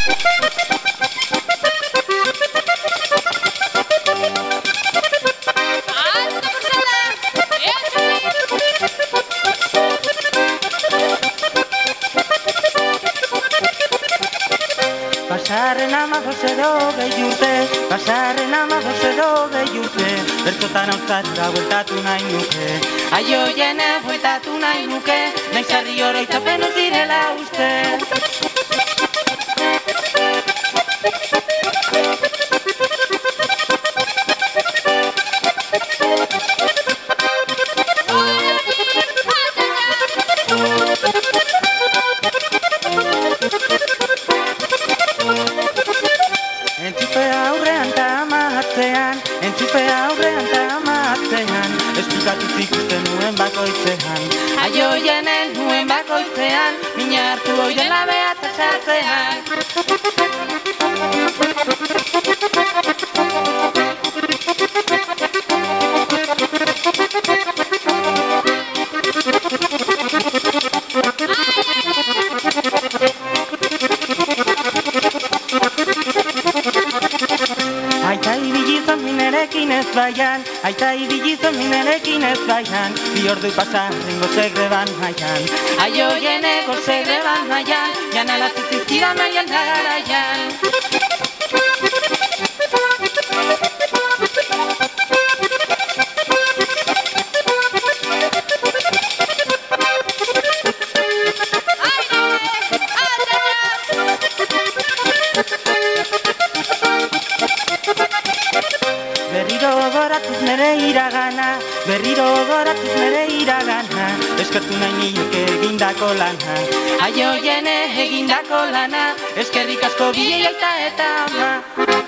Pasarren 15 urte, pasarren 15 urte, bertzotan hautzatura bueltatu nahi nuke. Aio jene bueltatu nahi nuke, nahi sarri oroitzapen ez direla uste. Entzupe aurrean ta amatzean, esplikatu zikusten nuen bakoitzean. Aio jenen nuen bakoitzean, mina hartu oiden labea tasatzean. Aita ibilizan minerekin ez baian, aita ibilizan minerekin ez baian, bi ordu pasarren gozegreban maian. Aio jene gozegreban maian, janalatzen zizkidan maian garaian. Berriro goratuz nere iragana, eskertu nahi nioke egindako lana. Aio jene egindako lana, eskerrik asko biei aita eta ama.